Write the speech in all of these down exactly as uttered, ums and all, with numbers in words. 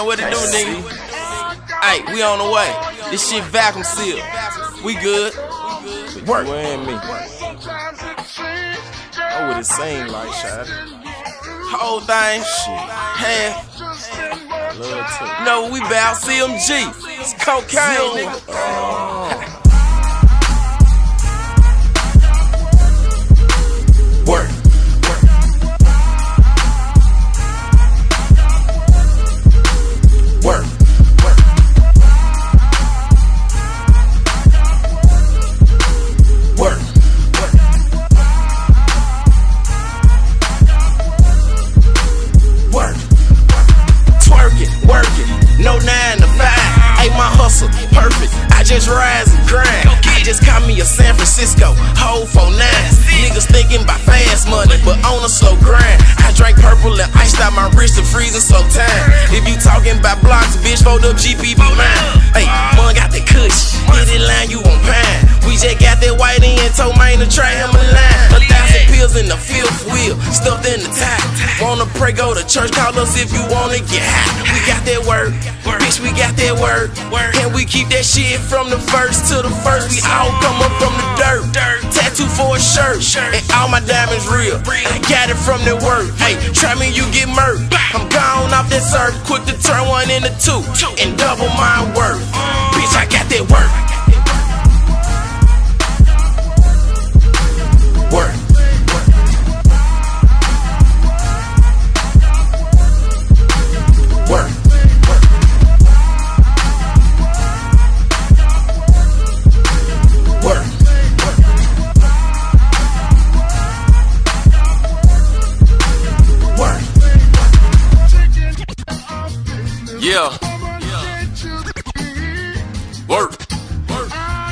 man, what it do, nigga? Hey, we on the way. This shit vacuum sealed. We good. Work. You and me. That what it seem like, shot. Whole thing, shit. Half. Love too. No, we bout C M G. It's cocaine, nigga. Oh. Work. Work. Work. Work. Twerk it, work it, no nine to five. Ain't my hustle perfect, I just rise and grind. I just caught me a San Francisco, hold for nine. Niggas thinking about fast money, but on a slow grind. I drank purple and iced out my wrist to freezing slow time. If you talking about blocks, bitch, fold up G P be mine. Hey, mung got the kush, hit it line, you on pine. We just got that white in, told mine to try him a line. A thousand pills in the fifth wheel, stuffed in the tie. Wanna pray, go to church, call us if you wanna get high. We got that word, bitch, we got that word. And we keep that shit from the first to the first. We all come up from the dirt, tattoo for a shirt, and all my diamonds real. I got it from the work. Hey, try me, you get murked. I'm gone off that surf, quick to turn one into two and double my worth. Bitch, I got that work. Work. Work. Work. Work. Yeah. Work. Work.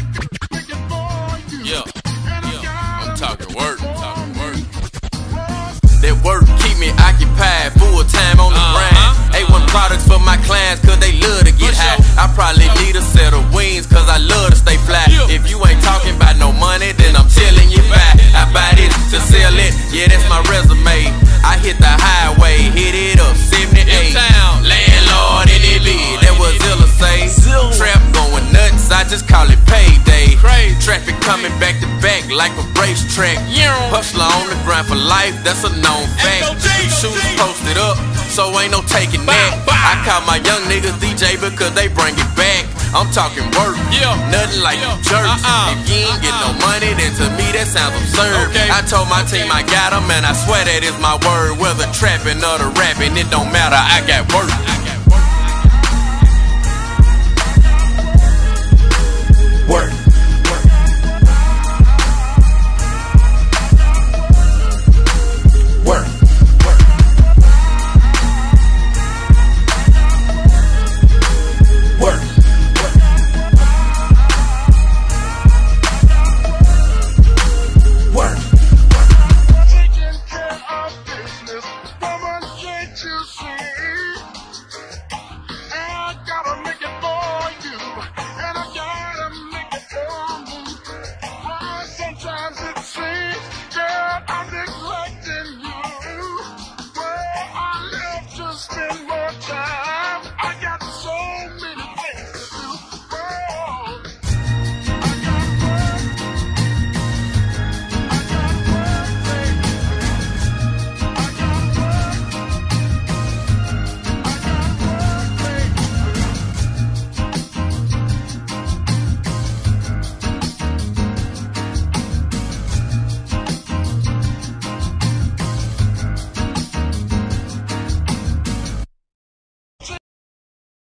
Yeah. Yeah. I'm talking work. I'm talking work. That work keep me occupied full time on the grind. A one products for my clients cause they love to get high. I probably need a set of wings cause I love to stay fly. If you ain't talking about no money, then I'm telling you buy. I buy this to sell it, yeah, that's my resume. I hit the highway, hit it up, seventy-eight. Landlord in it big, that was Zilla say. Trap going nuts, I just call it payday. Traffic coming back to back like a racetrack. Hustler on the grind for life, that's a known fact. Shooters posted up, so ain't no taking that. I call my young niggas D J because they bring it back. I'm talking work, nothing like you jerks. If you ain't get no money, then to me that sounds absurd. I told my team I got them, and I swear that is my word. Whether trapping or the rapping, it don't matter, I got work.